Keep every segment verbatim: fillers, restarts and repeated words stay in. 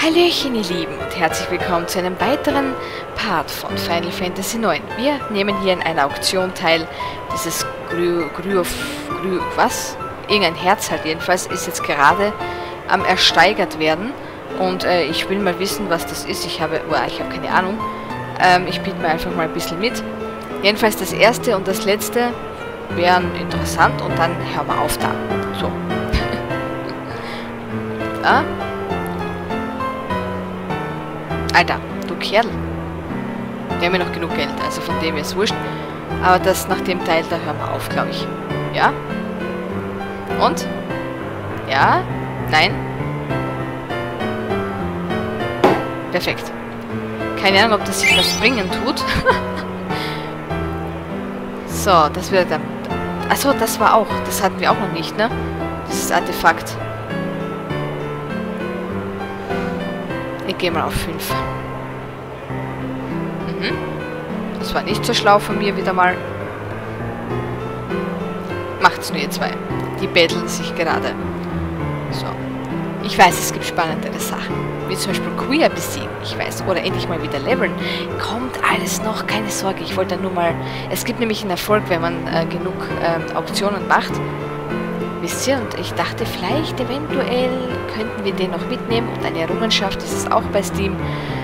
Hallöchen, ihr Lieben, und herzlich willkommen zu einem weiteren Part von Final Fantasy neun. Wir nehmen hier in einer Auktion teil. Dieses Grü... Grü... Grü... was? Irgendein Herz halt jedenfalls ist jetzt gerade am ersteigert werden. Und äh, ich will mal wissen, was das ist. Ich habe... Oh, ich habe keine Ahnung. Ähm, ich biete mir einfach mal ein bisschen mit. Jedenfalls das erste und das letzte wären interessant und dann hören wir auf da. So. Da. Alter, du Kerl. Wir haben ja noch genug Geld, also von dem ist wurscht. Aber das nach dem Teil, da hören wir auf, glaube ich. Ja? Und? Ja? Nein? Perfekt. Keine Ahnung, ob das sich was bringen tut. So, das wird dann... Achso, das war auch. Das hatten wir auch noch nicht, ne? Dieses Artefakt. Ich gehe mal auf fünf. Mhm. Das war nicht so schlau von mir wieder mal. Macht's nur ihr zwei. Die betteln sich gerade. So. Ich weiß, es gibt spannendere Sachen. Wie zum Beispiel Queer besiegen. Ich weiß. Oder endlich mal wieder leveln. Kommt alles noch. Keine Sorge. Ich wollte nur mal... Es gibt nämlich einen Erfolg, wenn man äh, genug äh, Auktionen macht. Wisst ihr? Und ich dachte, vielleicht, eventuell, könnten wir den noch mitnehmen. Und eine Errungenschaft ist es auch bei Steam.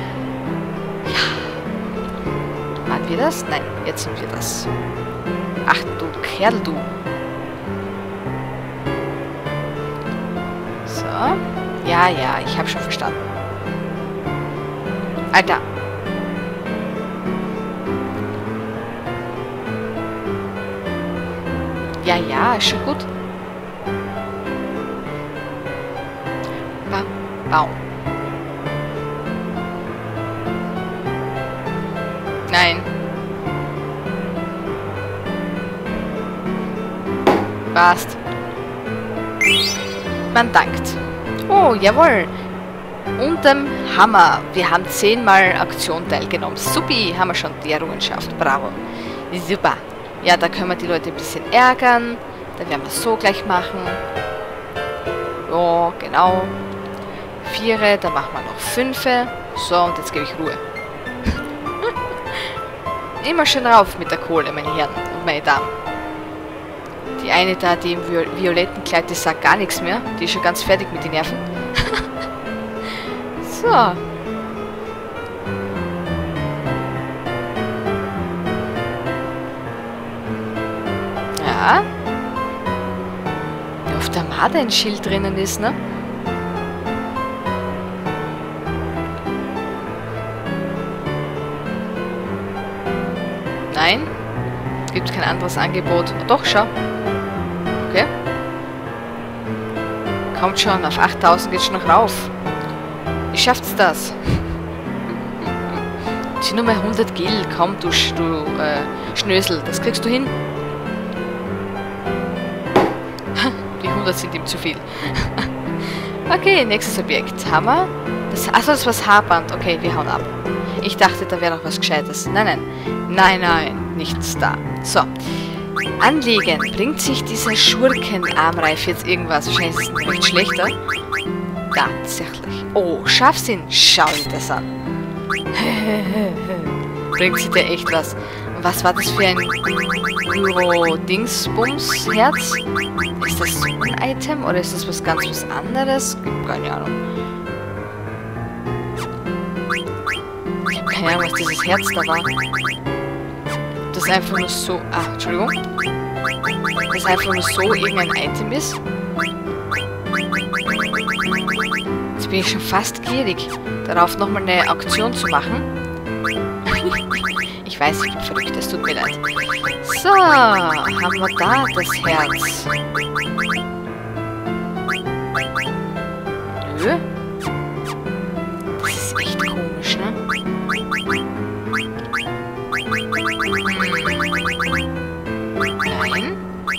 Ja. Waren wir das? Nein, jetzt sind wir das. Ach, du Kerl, du. So. Ja, ja, ich habe schon verstanden. Alter. Ja, ja, ist schon gut. Baum. Nein. Passt. Man dankt. Oh, jawohl. Unterm Hammer. Wir haben zehnmal Aktion teilgenommen. Supi, haben wir schon die Errungenschaft. Bravo. Super. Ja, da können wir die Leute ein bisschen ärgern. Da werden wir es so gleich machen. Ja, genau. Viere, dann machen wir noch fünfe. So, und jetzt gebe ich Ruhe. Immer schön rauf mit der Kohle, meine Herren und meine Damen. Die eine da, die im violetten Kleid, die sagt gar nichts mehr. Die ist schon ganz fertig mit den Nerven. So. Ja. Wie auf der Marder ein Schild drinnen ist, ne? Nein. Gibt kein anderes Angebot. Doch, schau. Okay. Kommt schon, auf achttausend geht schon noch rauf. Wie schafft's das? Das sind nur mal hundert Gil. Komm, du, du äh, Schnösel. Das kriegst du hin. Die hundert sind ihm zu viel. Okay, nächstes Objekt. Hammer. Das, achso, das war das Haarband. Okay, wir hauen ab. Ich dachte, da wäre noch was Gescheites. Nein, nein. Nein, nein. Nichts da. So. Anlegen. Bringt sich dieser Schurkenarmreif jetzt irgendwas? Wahrscheinlich ist es ein recht schlechter. Tatsächlich. Oh, Scharfsinn. Schau dir das an. Bringt sich der echt was. Und was war das für ein Euro-Dingsbums-Herz? Ist das so ein Item oder ist das was ganz was anderes? Keine Ahnung. Ich habe keine Ahnung, was dieses Herz da war. Das einfach nur so... Ah, Entschuldigung. Das einfach nur so irgendein Item ist. Jetzt bin ich schon fast gierig, darauf nochmal eine Auktion zu machen. Ich weiß, ich bin verrückt, es tut mir leid. So, haben wir da das Herz. Nö. Das ist echt komisch, ne? Nein.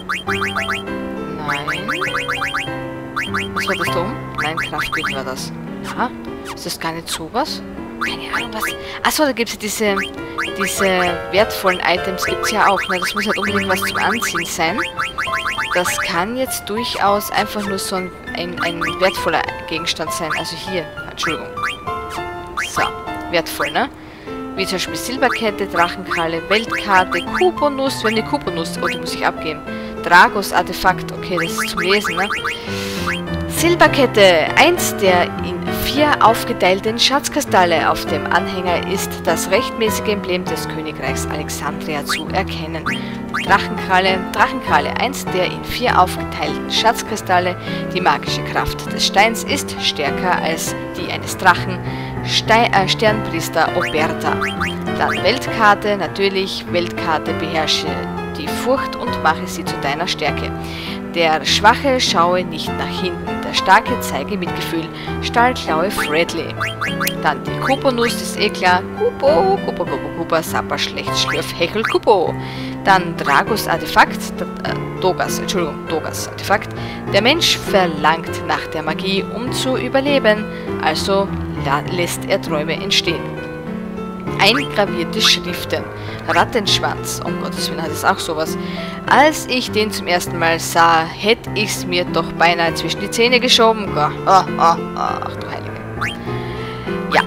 Nein. Was war das da oben? Nein, Kraftgürtel war das. Ja, ist das gar nicht sowas? Keine Ahnung, was... Achso, da gibt es ja diese, diese wertvollen Items, gibt es ja auch. Ne? Das muss halt unbedingt was zum Anziehen sein. das kann jetzt durchaus einfach nur so ein, ein, ein wertvoller Gegenstand sein. Also hier, Entschuldigung. So, wertvoll, ne? Wie zum Beispiel Silberkette, Drachenkralle, Weltkarte, Kuponuss. Wir haben die Kuponuss. Oh, die muss ich abgeben. Dragos Artefakt. Okay, das ist zum Lesen, ne? Silberkette. Eins der in vier aufgeteilten Schatzkristalle. Auf dem Anhänger ist das rechtmäßige Emblem des Königreichs Alexandria zu erkennen. Drachenkralle. Drachenkralle. Eins der in vier aufgeteilten Schatzkristalle. Die magische Kraft des Steins ist stärker als die eines Drachen. Stein, äh, Sternpriester Oberta. Dann Weltkarte. Natürlich. Weltkarte beherrsche die Furcht und mache sie zu deiner Stärke. Der Schwache schaue nicht nach hinten. Der Starke zeige Mitgefühl. Stahlklaue Fredley. Dann die Kuponuss, ist eh klar. Kupo, Kupo, Kupo, Kupo, Sapper, Schlecht, Schlürf, Hechel, Kupo. Dann Dragos Artefakt, äh, Dogas, Entschuldigung, Dogas Artefakt. Der Mensch verlangt nach der Magie, um zu überleben. Also lässt er Träume entstehen. Eingravierte Schriften. Rattenschwanz. Um Gottes Willen hat es auch sowas. Als ich den zum ersten Mal sah, hätte ich es mir doch beinahe zwischen die Zähne geschoben. Oh, oh, oh, ach du Heilige. Ja.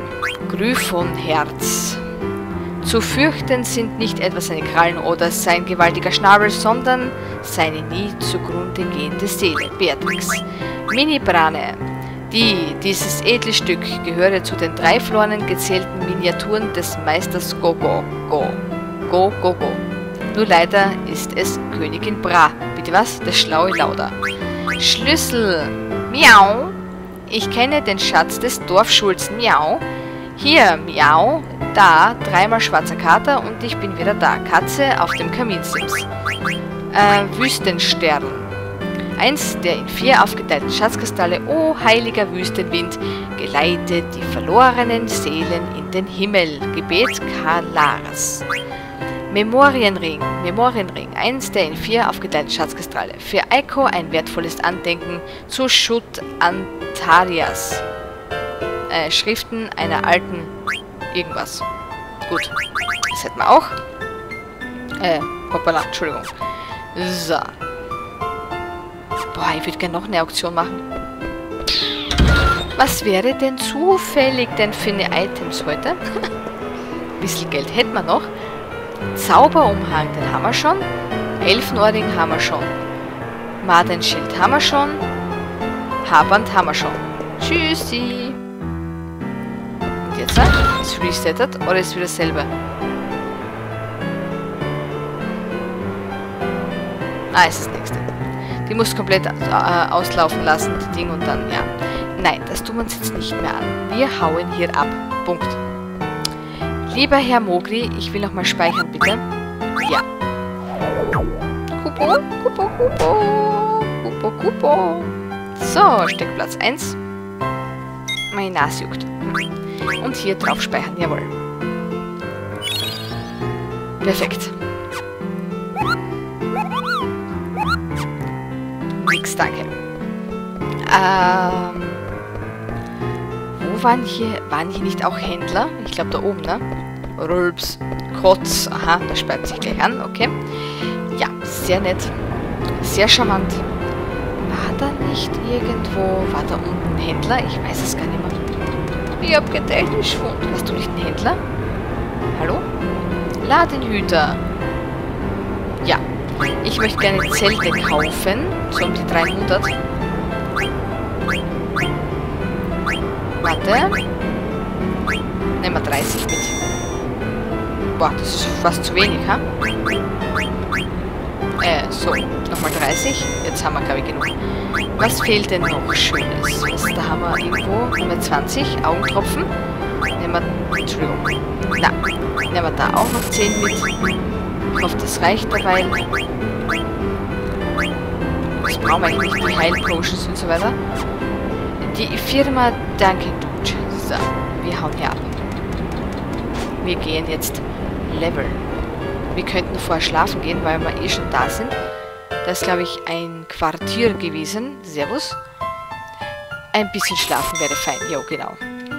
Gryphonherz. Zu fürchten sind nicht etwa seine Krallen oder sein gewaltiger Schnabel, sondern seine nie zugrunde gehende Seele. Beatrix. Mini-Brane. Die, dieses edle Stück gehöre zu den drei verlorenen gezählten Miniaturen des Meisters Gogo. Go. Go, Go, Go. Nur leider ist es Königin Bra. Bitte was? Der schlaue Lauder. Schlüssel. Miau. Ich kenne den Schatz des Dorfschulzen. Miau. Hier, Miau. Da, dreimal schwarzer Kater und ich bin wieder da. Katze auf dem Kaminsims. Äh, Wüstenstern. Eins der in vier aufgeteilten Schatzkristalle, o heiliger Wüstenwind, geleitet die verlorenen Seelen in den Himmel. Gebet Kalaras. Memorienring. Memorienring. Eins der in vier aufgeteilten Schatzkristalle. Für Eiko ein wertvolles Andenken zu Schutt Antarias. Äh, Schriften einer alten irgendwas. Gut. Das hätten wir auch. Äh, hoppala, Entschuldigung. So. Boah, ich würde gerne noch eine Auktion machen. Was wäre denn zufällig denn für eine Items heute? Ein bisschen Geld hätten wir noch. Zauberumhang, den haben wir schon. Elfenohrring haben wir schon. Madenschild haben wir schon. Haarband haben wir schon. Tschüssi. Und jetzt? Ist resettet oder ist wieder selber? Ah, ist das nächste. Die muss komplett äh, auslaufen lassen, die Ding, und dann, ja. Nein, das tun wir uns jetzt nicht mehr an. Wir hauen hier ab. Punkt. Lieber Herr Mogri, ich will nochmal speichern, bitte. Ja. Kupo, Kupo, Kupo, Kupo, Kupo. So, Steckplatz eins. Meine Nase juckt. Und hier drauf speichern, jawohl. Perfekt. Nix, danke. Ähm, wo waren hier, waren hier nicht auch Händler? Ich glaube da oben, ne? Rülps, Kotz, aha, das speibt sich gleich an, okay. Ja, sehr nett. Sehr charmant. War da nicht irgendwo, war da unten ein Händler? Ich weiß es gar nicht mehr. Ich hab Gedächtnisschwund. Warst du nicht ein Händler? Hallo? Ladenhüter. Ja. Ich möchte gerne Zelte kaufen. So um die dreihundert. Warte. Nehmen wir dreißig mit. Boah, das ist fast zu wenig, ha? Äh, so. Nochmal dreißig. Jetzt haben wir, glaube ich, genug. Was fehlt denn noch Schönes? Was, da haben wir irgendwo. Nehmen wir zwanzig. Augentropfen. Nehmen wir... Entschuldigung. Na. Nehmen wir da auch noch zehn mit. Ich hoffe, das reicht dabei. Das brauchen wir eigentlich nicht, die Heilpotions und so weiter. Die Firma Dunkin' Dude. So, wir hauen hier ab. Wir gehen jetzt Level. Wir könnten vorher schlafen gehen, weil wir eh schon da sind. Das ist, glaube ich, ein Quartier gewesen. Servus. Ein bisschen schlafen wäre fein. Jo, genau.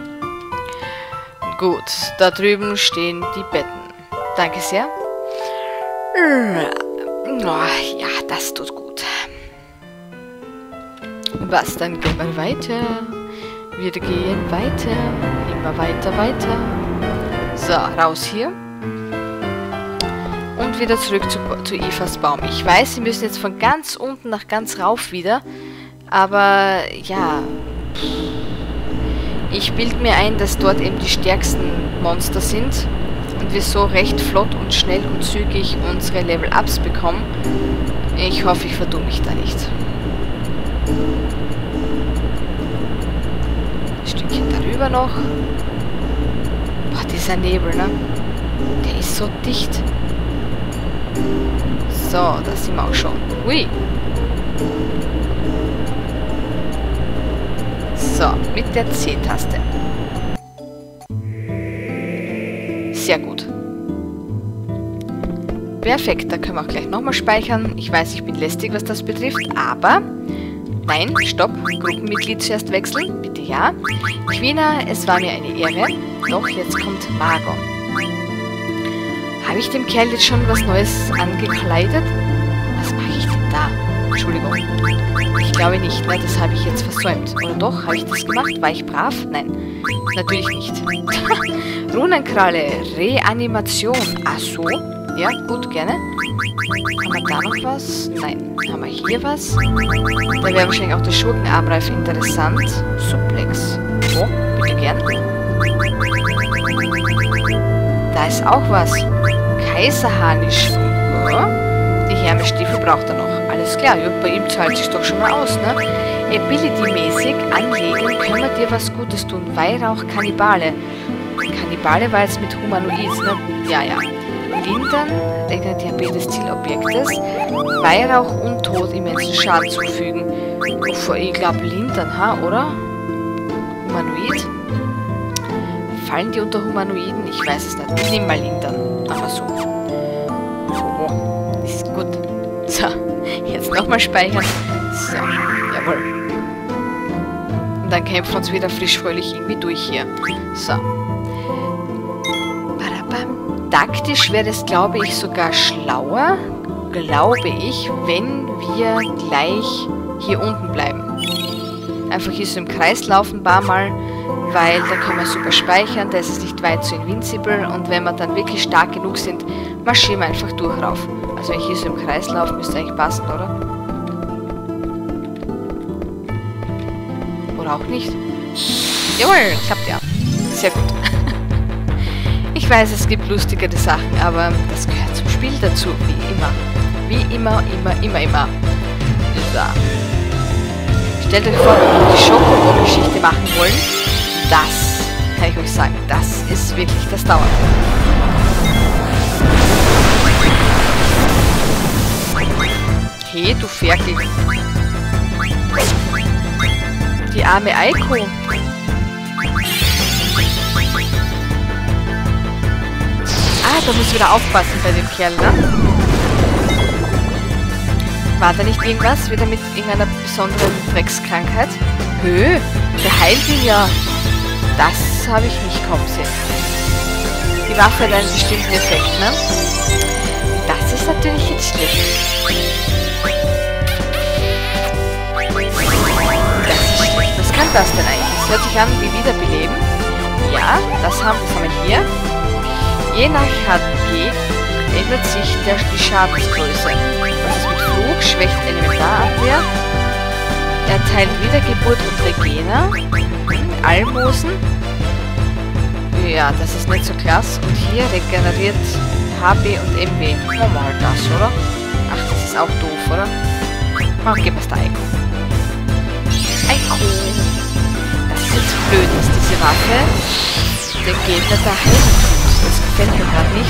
Gut, da drüben stehen die Betten. Danke sehr. Oh, ja, das tut gut. Was, dann gehen wir weiter. Wir gehen weiter. Immer weiter, weiter. So, raus hier. Und wieder zurück zu, zu Evas Baum. Ich weiß, sie müssen jetzt von ganz unten nach ganz rauf wieder. Aber, ja. Ich bilde mir ein, dass dort eben die stärksten Monster sind. Und wir so recht flott und schnell und zügig unsere Level-Ups bekommen. Ich hoffe, ich vertue mich da nicht. Ein Stückchen darüber noch. Boah, dieser Nebel, ne? Der ist so dicht. So, da sind wir auch schon. Hui. So, mit der C-Taste. Sehr gut. Perfekt, da können wir auch gleich nochmal speichern. Ich weiß, ich bin lästig, was das betrifft, aber... Nein, stopp. Gruppenmitglied zuerst wechseln. Bitte ja. Quina, es war mir eine Ehre. Doch, jetzt kommt Magon. Habe ich dem Kerl jetzt schon was Neues angekleidet? Was mache ich denn da? Entschuldigung. Ich glaube nicht, ne? Das habe ich jetzt versäumt. Oder doch? Habe ich das gemacht? War ich brav? Nein. Natürlich nicht. Runenkralle. Reanimation. Ach so. Ja, gut, gerne. Haben wir da noch was? Nein. Haben wir hier was? Da wäre wahrscheinlich auch der Schurkenarmreif interessant. Suplex. Oh, bitte gern. Da ist auch was. Kaiserharnisch. Ja. Die Hermesstiefel braucht er noch. Alles klar, ja, bei ihm zahlt sich doch schon mal aus, ne? Ability-mäßig anlegen, können wir dir was Gutes tun. Weihrauch, Kannibale. Kannibale war jetzt mit Humanoid, ne? Ja, ja. Lindern, regnet Diabetes Zielobjektes. Weihrauch Untot immensen Schaden zufügen. Uff, ich glaube Lindern, ha, oder? Humanoid? Fallen die unter Humanoiden? Ich weiß es nicht. Ich nehme mal Lindern. Aber so. Oh, ist gut. So, jetzt nochmal speichern. So, jawohl. Und dann kämpfen wir uns wieder frisch fröhlich irgendwie durch hier. So. Taktisch wäre es, glaube ich, sogar schlauer, glaube ich, wenn wir gleich hier unten bleiben. Einfach hier so im Kreis laufen ein paar Mal, weil da können wir super speichern, da ist es nicht weit zu invincible und wenn wir dann wirklich stark genug sind, marschieren wir einfach durch rauf. Also wenn ich hier so im Kreis laufe, müsste eigentlich passen, oder? Oder auch nicht? Jawohl, klappt ja. Sehr gut. Ich weiß, es gibt lustigere Sachen, aber das gehört zum Spiel dazu, wie immer. Wie immer, immer, immer, immer. So. Stellt euch vor, wenn wir die Schoko-Geschichte machen wollen, das, kann ich euch sagen, das ist wirklich das Dauern. Hey, du Ferkel. Die arme Aiko. Ah, da muss ich wieder aufpassen bei dem Kerl, ne? War da nicht irgendwas? Wieder mit irgendeiner besonderen Dreckskrankheit? Hö, der heilt ihn ja. Das habe ich nicht kommen sehen. Die Waffe hat einen bestimmten Effekt, ne? Das ist natürlich jetzt schlecht. Das ist schlecht. Was kann das denn eigentlich? Das hört sich an wie Wiederbeleben. Ja, das haben, das haben wir hier. Je nach H P ändert sich der, die Schadensgröße. Was ist mit Flug? Schwächt Elementarabwehr. Er teilt Wiedergeburt und Regener. Almosen. Ja, das ist nicht so klasse. Und hier regeneriert H P und M P. Machen wir halt das, oder? Ach, das ist auch doof, oder? Mal geben wir es der Aiko. Aiko. Das ist jetzt blöd, dass diese Waffe den Gegner da heilen tut. Das gefällt mir gerade nicht.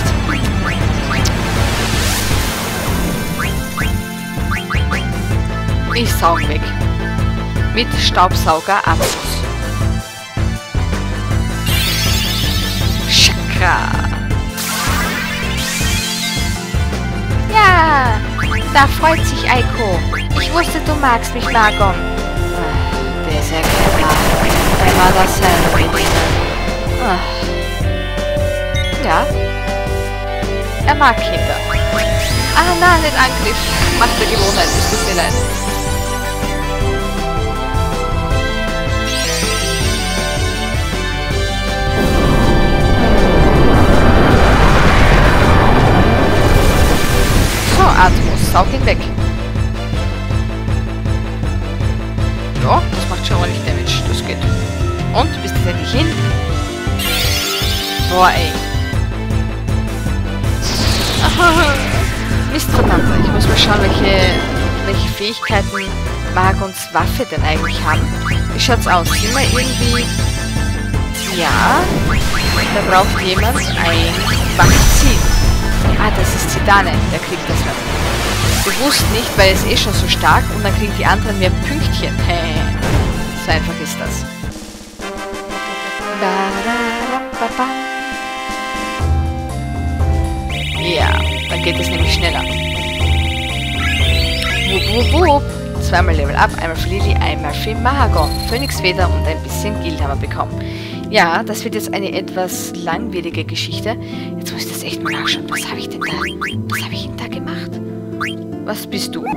Ich saug weg. Mit Staubsaugerabschuss. Chakra. Ja, da freut sich Aiko. Ich wusste, du magst mich, Magon. Ach, der ist ja clever. Der war das selber. Ach. Ja. Er mag Kinder. Ah, nein, nicht Angriff. Macht der Gewohnheit, es tut mir leid. saug ihn weg. Ja, das macht schon ordentlich Damage. Das geht. Und, bist du endlich hin? Boah, ey. Mist, verdammter. Ich muss mal schauen, welche, welche Fähigkeiten Mahagons Waffe denn eigentlich haben. Wie schaut's aus? Sind wir irgendwie... Ja, da braucht jemand ein Vakzin. Ah, das ist Zidane. Der kriegt das nicht. Bewusst nicht, weil er ist eh schon so stark und dann kriegen die anderen mehr Pünktchen. So einfach ist das. Ja, dann geht es nämlich schneller. Wupp, wupp, wupp. Zweimal Level Up, einmal für Lili, einmal für Mahagon. Phönixfeder und ein bisschen Gil haben wir bekommen. Ja, das wird jetzt eine etwas langwierige Geschichte. Jetzt muss ich das echt mal nachschauen. Was habe ich denn da? Was habe ich denn da gemacht? Was bist du?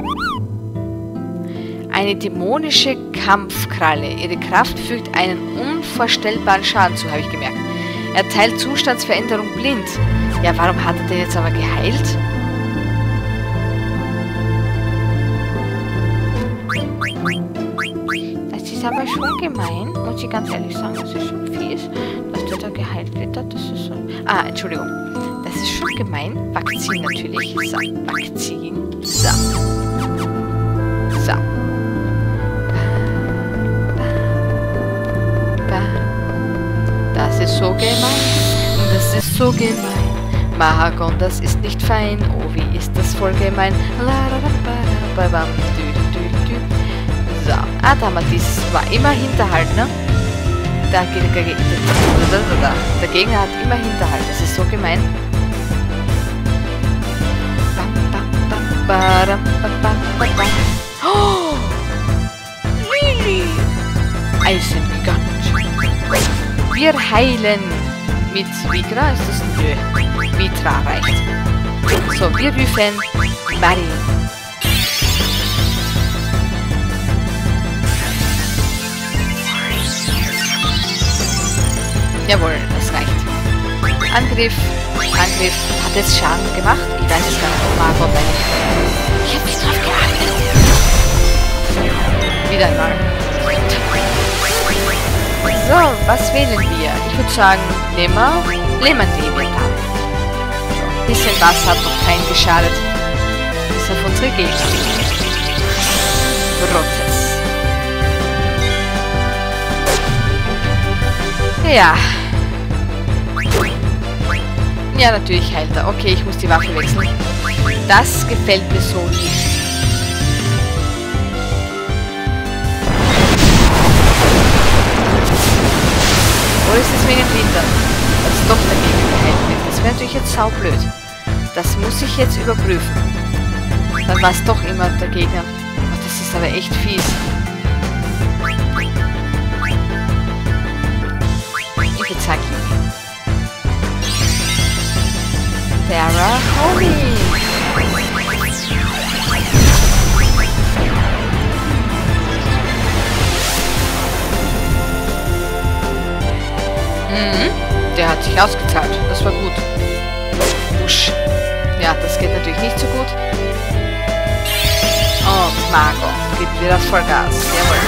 Eine dämonische Kampfkralle. Ihre Kraft fügt einen unvorstellbaren Schaden zu, habe ich gemerkt. Er teilt Zustandsveränderung blind. Ja, warum hat er denn jetzt aber geheilt? Das ist aber schon gemein, muss ich ganz ehrlich sagen. Das ist schon fies, dass der da geheilt wird. Das ist so... Ah, Entschuldigung. Das ist schon gemein. Vakzin natürlich. So, Vakzin. So. So. Das ist so gemein. Das ist so gemein. Mahagon, das ist nicht fein. Oh, wie ist das voll gemein. So. Ah, da haben wir dies. War immer Hinterhalt, ne? Der, der, der, der Gegner hat immer Hinterhalt. Das ist so gemein. Oh! Lili! Eisengigant. Wir heilen mit Vigra. Ist das? Nö. Vitra reicht. So, wir rufen Marin. Jawohl, das reicht. Angriff, Angriff. Hat es Schaden gemacht? Ich weiß es gar nicht. Oh mein Gott, eigentlich. Ich hab nicht drauf geachtet. Wieder einmal. So, was wählen wir? Ich würde sagen, nehmen wir Lehmann-Leviathan. So, ein bisschen was hat noch keinen geschadet. Bis auf unsere Gegner. Rotes. Ja. Ja, natürlich heilt er. Okay, ich muss die Waffe wechseln. Das gefällt mir so nicht. Oder ist es wegen Lindern, dass doch dagegen geheilt wird? Das wäre natürlich jetzt saublöd. Das muss ich jetzt überprüfen. Dann war es doch immer der Gegner. Oh, das ist aber echt fies. Ich würde sagen, Sarah Holly. Mhm, der hat sich ausgezahlt. Das war gut. Wusch. Ja, das geht natürlich nicht so gut. Und Margot gibt wieder Vollgas. Jawohl.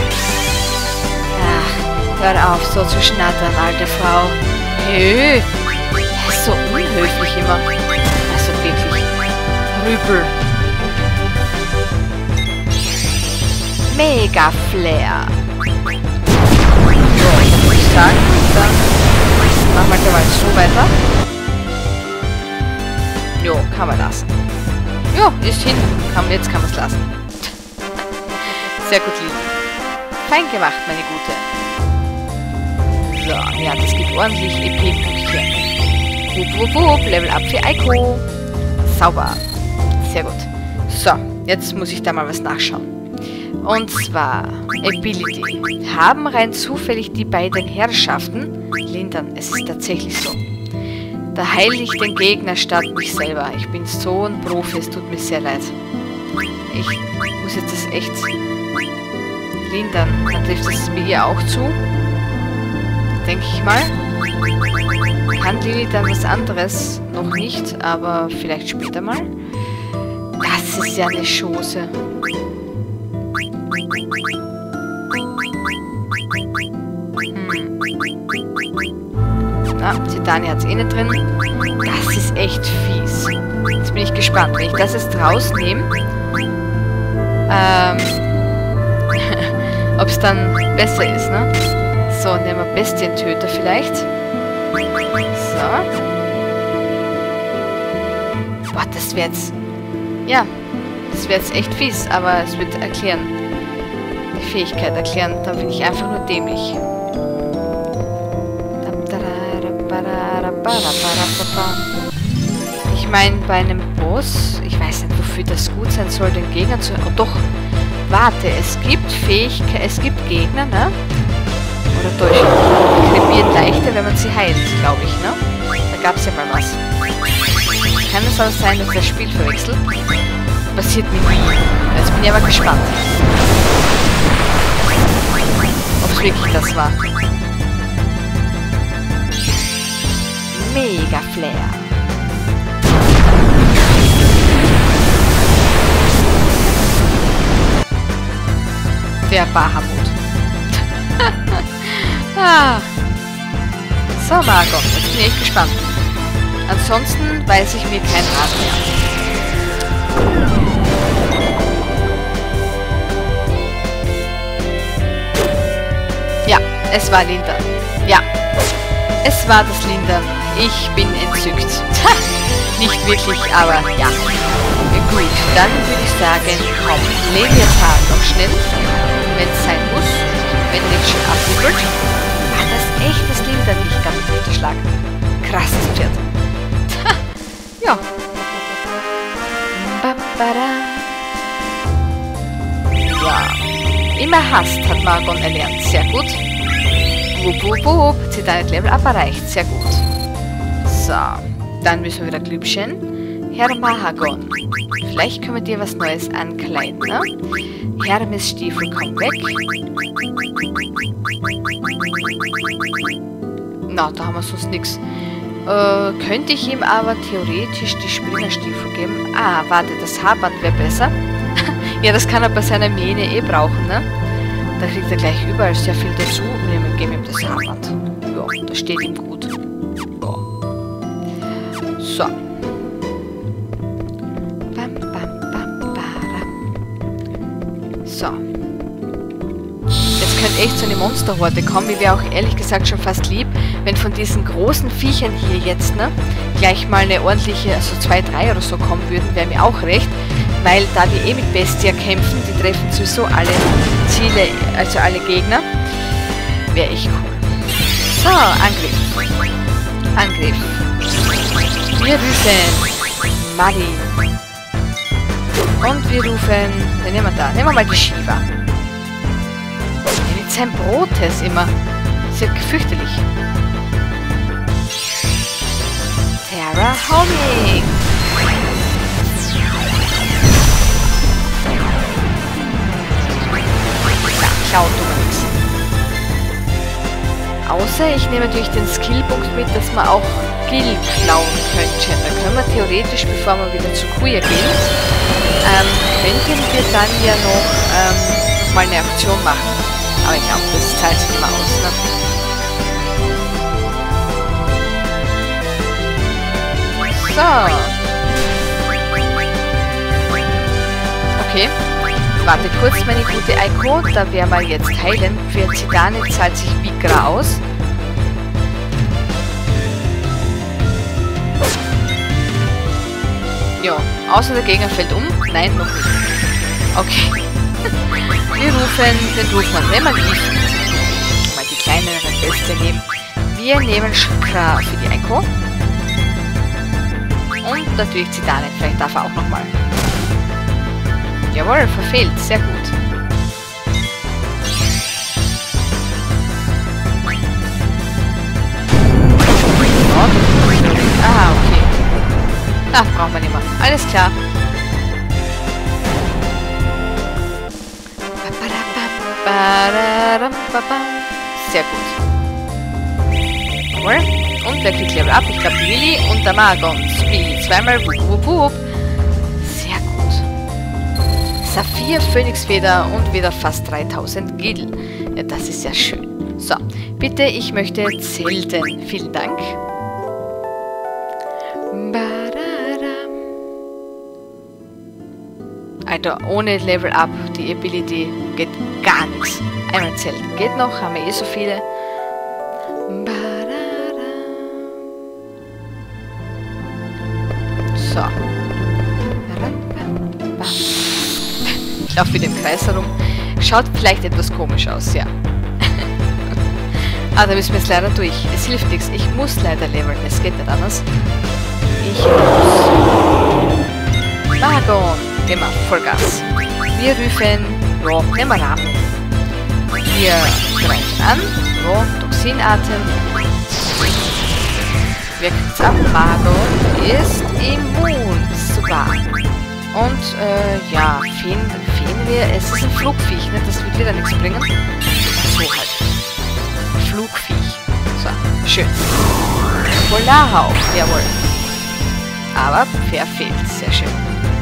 Ach, hör auf, so zu schnattern, alte Frau. Nö. Er ist so unhöflich immer. Also wirklich. Rübel. Mega Flair. So, würde ich sagen, dann machen wir gleich mal so weiter. Jo, kann man lassen. Jo, ist hin. Kann, jetzt kann man es lassen. Sehr gut, Lili. Fein gemacht, meine Gute. So, ja, das gibt ordentlich E P-Pünktchen. Wupp, wupp, wupp. Level up für Eiko. Sauber. Sehr gut. So, jetzt muss ich da mal was nachschauen. Und zwar Ability. Haben rein zufällig die beiden Herrschaften lindern. Es ist tatsächlich so. Da heile ich den Gegner statt mich selber. Ich bin so ein Profi, es tut mir sehr leid. Ich muss jetzt das echt lindern. Dann trifft es mir ihr auch zu. Denke ich mal. Kann Lili dann was anderes? Noch nicht, aber vielleicht später mal. Das ist ja eine Chose. Ah, Titania hat es eh nicht drin. Das ist echt fies. Jetzt bin ich gespannt. Wenn ich das jetzt rausnehme, ähm, ob es dann besser ist, ne? So, nehmen wir Bestientöter vielleicht. So. Boah, das wäre jetzt... Ja, das wäre jetzt echt fies, aber es wird erklären. Die Fähigkeit erklären. Dann bin ich einfach nur dämlich. Ich meine, bei einem Boss, ich weiß nicht, wofür das gut sein soll, den Gegner zu... Oh, doch, warte, es gibt Fähigkeit, es gibt Gegner, ne? Oder durch krepieren leichter, wenn man sie heilt, glaube ich, ne? Da gab es ja mal was. Kann es aber sein, dass das Spiel verwechselt? Passiert mir nie. Jetzt bin ich aber gespannt. Ob es wirklich das war. Mega Flair. Der Bahamut. ah. So, Margot, jetzt bin ich echt gespannt. Ansonsten weiß ich mir kein Rat mehr. Ja, es war Linda. Ja, es war das Linda. Ich bin entzückt. Nicht wirklich, aber ja. Gut, dann würde ich sagen, komm, leben wir Tag noch schnell, wenn es sein muss, wenn nicht schon abwickelt. War das echt das Linda nicht ganz unterschlagen? Krasses Pferd. Ja. Ja. Immer Hast hat Margon erlernt. Sehr gut. Wupp, wupp, wupp. Titanic Level Up erreicht. Sehr gut. So. Dann müssen wir wieder Glübchen. Herr Mahagon. Vielleicht können wir dir was Neues ankleiden, ne? Hermes Stiefel, komm weg. Na, da haben wir sonst nichts. Äh, könnte ich ihm aber theoretisch die Springerstiefel geben? Ah, warte, das Haarband wäre besser. Ja, das kann er bei seiner Mähne eh brauchen, ne? Da kriegt er gleich überall sehr viel dazu. Wir geben ihm das Haarband. Ja, das steht ihm gut. Ja. So. Bam, bam, bam, bam. So. Jetzt könnte echt so eine Monsterhorde kommen. Mir wäre auch ehrlich gesagt schon fast lieb, wenn von diesen großen Viechern hier jetzt, ne, gleich mal eine ordentliche, also zwei, drei oder so kommen würden, wäre mir auch recht. Weil da wir eh mit Bestia kämpfen, die treffen sowieso alle Ziele, also alle Gegner, wäre echt cool. So, Angriff. Angriff. Wir rufen Mari. Und wir rufen, wen nehmen wir da? Nehmen wir mal die Shiva. Mit seinem Brotes immer. Ist ja fürchterlich. Terra Homing. Klaut oder nichts. Außer ich nehme natürlich den Skillpunkt mit, dass man auch Gil klauen könnte. Da können wir theoretisch, bevor wir wieder zu Kuya gehen, ähm, könnten wir dann ja noch ähm, mal eine Aktion machen. Aber ich glaube, das zahlt sich immer aus, ne? So. Okay. Warte kurz, meine gute Eiko, da werden wir jetzt heilen. Für Zidane zahlt sich Vigra aus. Ja, außer der Gegner fällt um. Nein, noch nicht. Okay. Wir rufen den Rufmann. Nehmen wir die. Mal die kleineren Beste nehmen. Wir nehmen Shakra für die Eiko. Und natürlich Zidane. Vielleicht darf er auch nochmal. Jawohl, verfehlt. Sehr gut. Ah, okay. Ach, brauchen wir nicht mehr. Alles klar. Sehr gut. Jawohl. Und wer kriegt Level Up? Ich glaube, die Willi und der Magon. Wie? Zweimal wup, wup, wup. Sehr gut. Saphir, Phönixfeder und wieder fast dreitausend Gil. Ja, das ist ja schön. So, bitte, ich möchte zelten. Vielen Dank. Alter, ohne Level Up, die Ability geht gar nichts. Einmal zelten geht noch, haben wir eh so viele. So. Ich laufe wieder im Kreis herum. Schaut vielleicht etwas komisch aus, ja. Ah, da müssen wir jetzt leider durch. Es hilft nichts. Ich muss leider leveln. Es geht nicht anders. Ich muss. Magon. Immer Vollgas. Wir rufen. Ja, nehmen wir Rahmen. Wir greifen an. Ja, Toxinatem. Wirkt ab. Magon ist immun. Super. Und, äh, ja, Feen, Feenwehr, es ist ein Flugviech, ne? Das wird wieder nichts bringen. So halt. Flugviech. So, schön. Polarhauch, jawohl. Aber verfehlt, sehr schön.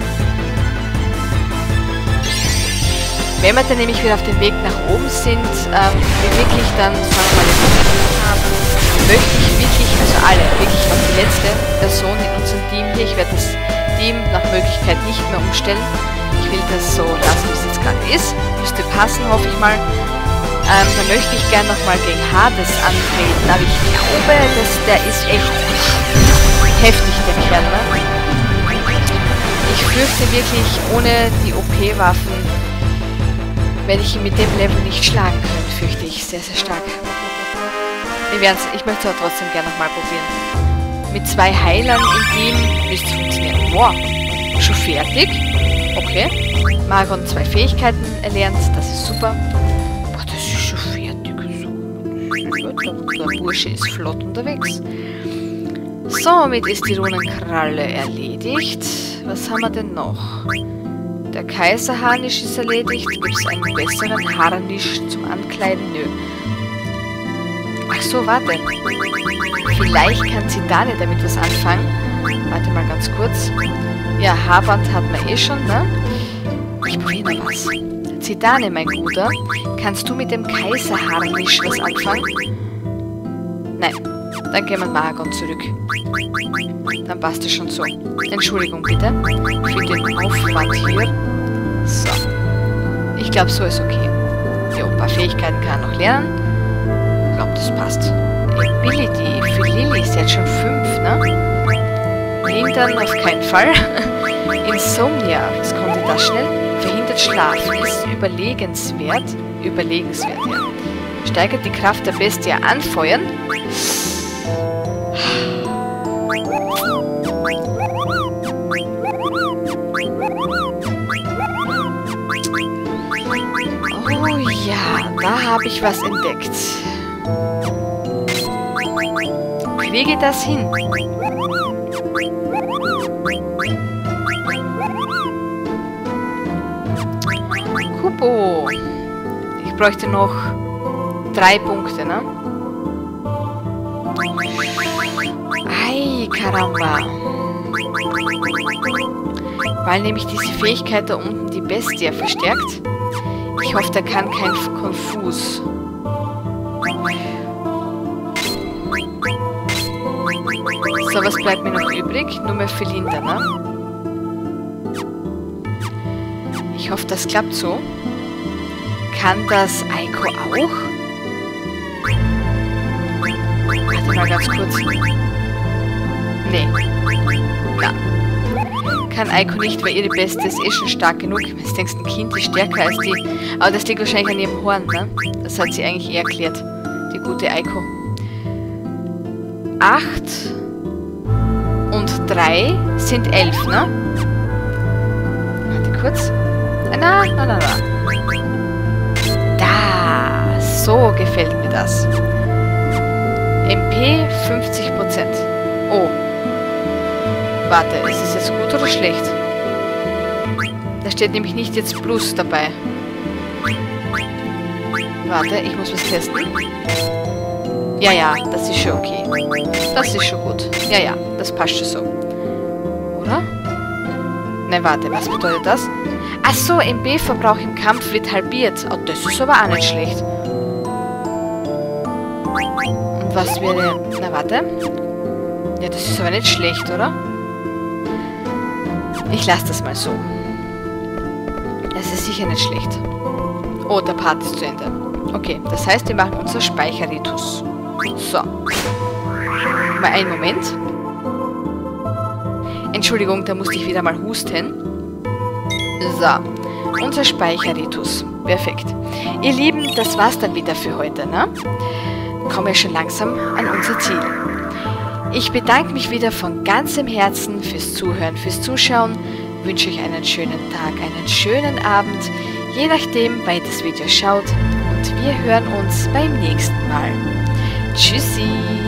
Wenn wir dann nämlich wieder auf dem Weg nach oben sind, ähm, wir wirklich dann, sagen wir mal, den haben, möchte ich wirklich, also alle, wirklich auch die letzte Person in unserem Team hier, ich werde das Team nach Möglichkeit nicht mehr umstellen. Ich will das so lassen, wie es jetzt gerade ist. Müsste passen, hoffe ich mal. Ähm, dann möchte ich gerne nochmal gegen Hades antreten, aber ich glaube, dass der ist echt heftig, der Kerl, ne? Ich fürchte wirklich, ohne die O P-Waffen werde ich ihn mit dem Level nicht schlagen können, fürchte ich. Sehr, sehr stark. Wir werden's, ich möchte es aber trotzdem gerne nochmal probieren. Mit zwei Heilern im Team müsste es funktionieren. Wow, schon fertig? Okay. Magon zwei Fähigkeiten erlernt, das ist super. Boah, das ist schon fertig. So, der Bursche ist flott unterwegs. Somit ist die Runenkralle erledigt. Was haben wir denn noch? Der Kaiserharnisch ist erledigt. Gibt es einen besseren Harnisch zum Ankleiden? Nö. Ach so, warte. Vielleicht kann Zidane damit was anfangen. Warte mal ganz kurz. Ja, Haarband hat man eh schon, ne? Ich probiere mal was. Zidane, mein Guter, kannst du mit dem Kaiserharnisch was anfangen? Nein. Dann gehen wir Magon zurück. Dann passt es schon so. Entschuldigung bitte für den Aufwand hier. So. Ich glaube, so ist okay. Ja, ein paar Fähigkeiten kann er noch lernen. Ich glaube, das passt. Ability für Lilly ist jetzt schon fünf, ne? Lindern auf keinen Fall. Insomnia, was konnte das schnell? Verhindert Schlaf, ist überlegenswert. Überlegenswert, ja. Steigert die Kraft der Bestie anfeuern. Oh ja, da habe ich was entdeckt. Kriege das hin? Kupo. Ich bräuchte noch drei Punkte, ne? Ei, Karamba. Weil nämlich diese Fähigkeit da unten die Bestie verstärkt. Ich hoffe, der kann kein Konfus. So, was bleibt mir noch übrig? Nur mehr Philinda, ne? Ich hoffe, das klappt so. Kann das Eiko auch? Warte mal ganz kurz. Nee. Ja. Kann Eiko nicht, weil ihre Beste ist eh schon stark genug. Jetzt denkst du, ein Kind ist stärker als die. Aber das liegt wahrscheinlich an ihrem Horn, ne? Das hat sie eigentlich eh erklärt. Die gute Eiko. Acht und drei sind elf, ne? Warte kurz. Na, na, na, na. Da, so gefällt mir das. M P fünfzig Prozent. Oh. Warte, ist es jetzt gut oder schlecht? Da steht nämlich nicht jetzt Plus dabei. Warte, ich muss was testen. Ja, ja, das ist schon okay. Das ist schon gut. Ja, ja, das passt schon so. Oder? Nein, warte, was bedeutet das? Ach so, M B-Verbrauch im Kampf wird halbiert. Oh, das ist aber auch nicht schlecht. Und was wäre... Na, warte. Ja, das ist aber nicht schlecht, oder? Ich lasse das mal so. Das ist sicher nicht schlecht. Oh, der Part ist zu Ende. Okay, das heißt, wir machen unser Speicherritus. So. Mal einen Moment. Entschuldigung, da musste ich wieder mal husten. So. Unser Speicherritus. Perfekt. Ihr Lieben, das war's dann wieder für heute, ne? Kommen wir schon langsam an unser Ziel. Ich bedanke mich wieder von ganzem Herzen fürs Zuhören, fürs Zuschauen. Wünsche euch einen schönen Tag, einen schönen Abend, je nachdem, wann ihr das Video schaut. Und wir hören uns beim nächsten Mal. Tschüssi!